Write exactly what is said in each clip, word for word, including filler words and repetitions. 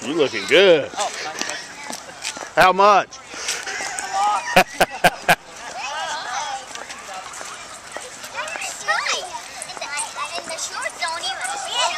You looking good. Oh, how much? A lot. And the shorts don't even fit.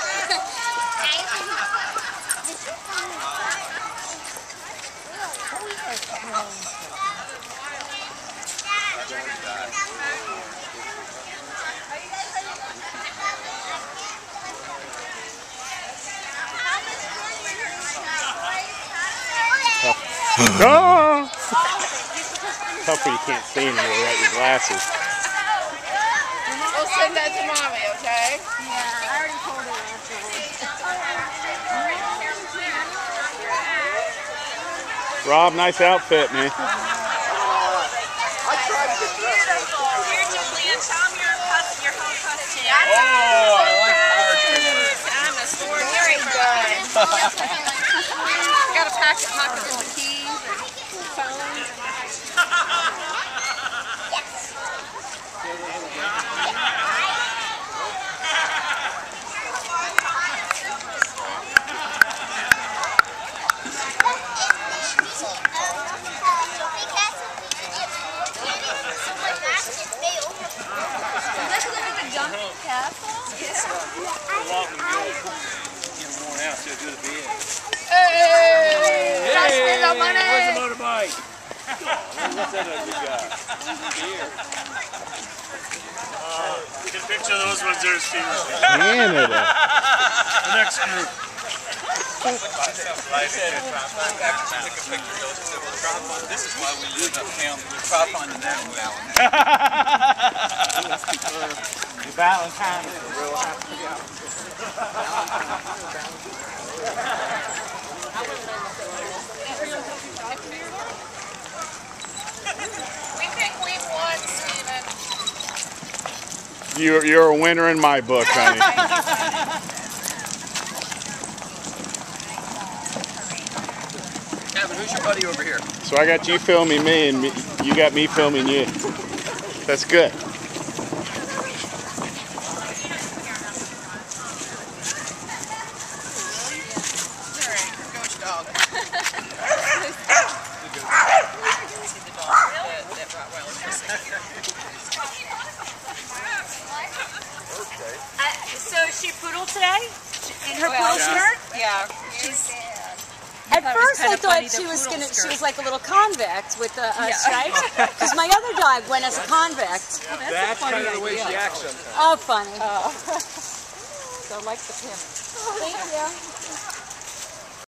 Ah! Tougher, you can't see anymore without your glasses. We'll send that to Mommy, okay? Yeah, I already told her afterwards. Rob, nice outfit, man. I tried to get dressed. Here, Julian, tell them your cousin, your home costume. Oh, I like power I'm a store Very good. Got a packet pocket full of keys and phones. Hey! Let's spend our money. Where's the motorbike? What's that ugly guy? Here. Uh, you can picture those ones there, Steve. Canada. The next group. This is why we live uptown. We try finding that one now. Valentine is real happy. We think we won, Steven. You're, you're a winner in my book, honey. Kevin, who's your buddy over here? So I got you filming me, and me, you got me filming you. That's good. Uh, so is she poodle today? In her poodle skirt? Yeah. She's. At thought it was first, kinda I thought funny, she the was poodle gonna. She skirt. was like a little convict with the uh, stripes. Because my other dog went as a convict. Oh, that's, That's a funny kind of the way idea. she acts sometimes. Oh, funny. So like the pimp. Thank you.